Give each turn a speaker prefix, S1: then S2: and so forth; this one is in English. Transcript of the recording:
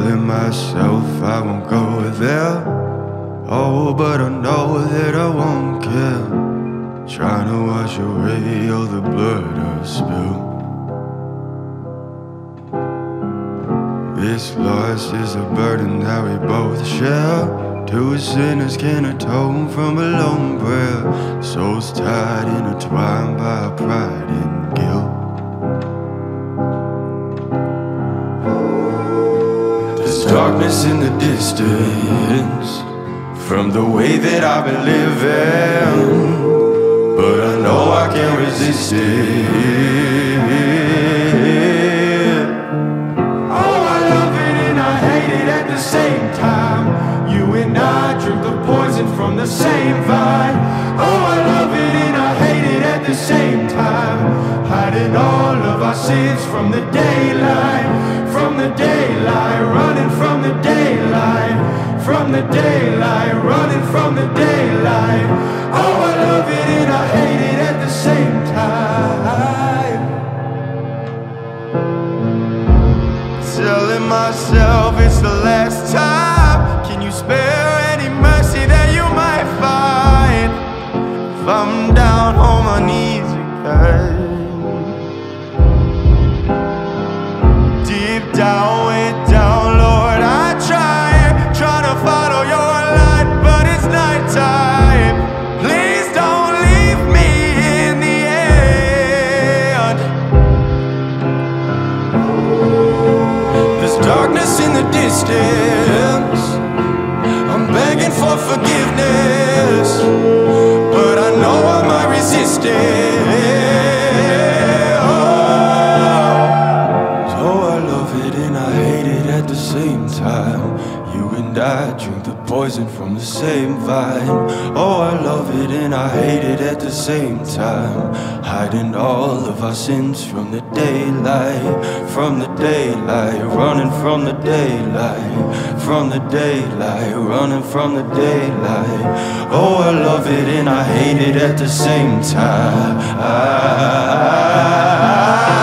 S1: Telling myself I won't go there. Oh, but I know that I won't care. Trying to wash away all the blood I've spilled. This loss is a burden that we both share. Two sinners can atone from a lone prayer. Souls tied, intertwined by pride and guilt. There's darkness in the distance from the way that I've been living, but I know I can't resist it. Oh, I love it and I hate it at the same time. You and I drink the poison from the same vine. Oh, I love it and I hate it at the same time. Hiding all of our sins from the daylight, from the daylight, running from the daylight, from the daylight, running from the daylight. Oh, I love it and I hate it at the same time. Telling myself it's the last time. Can you spare any mercy that you might find if I'm down on my knees again? Deep down, way down, Lord, I try to follow your light, but it's nighttime. Please don't leave me in the end. There's darkness in the distance. I'm begging for forgiveness, but I know I might resist it. Oh, I love it and I hate it at the same time. You and I drink the poison from the same vine. Oh, I love it and I hate it at the same time. Hiding all of our sins from the daylight, from the daylight, running from the daylight, from the daylight, running from the daylight. Oh, I love it and I hate it at the same time.